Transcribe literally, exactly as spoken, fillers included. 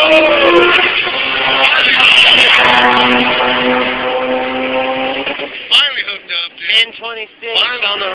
Finally hooked up, dude. ten twenty-six on the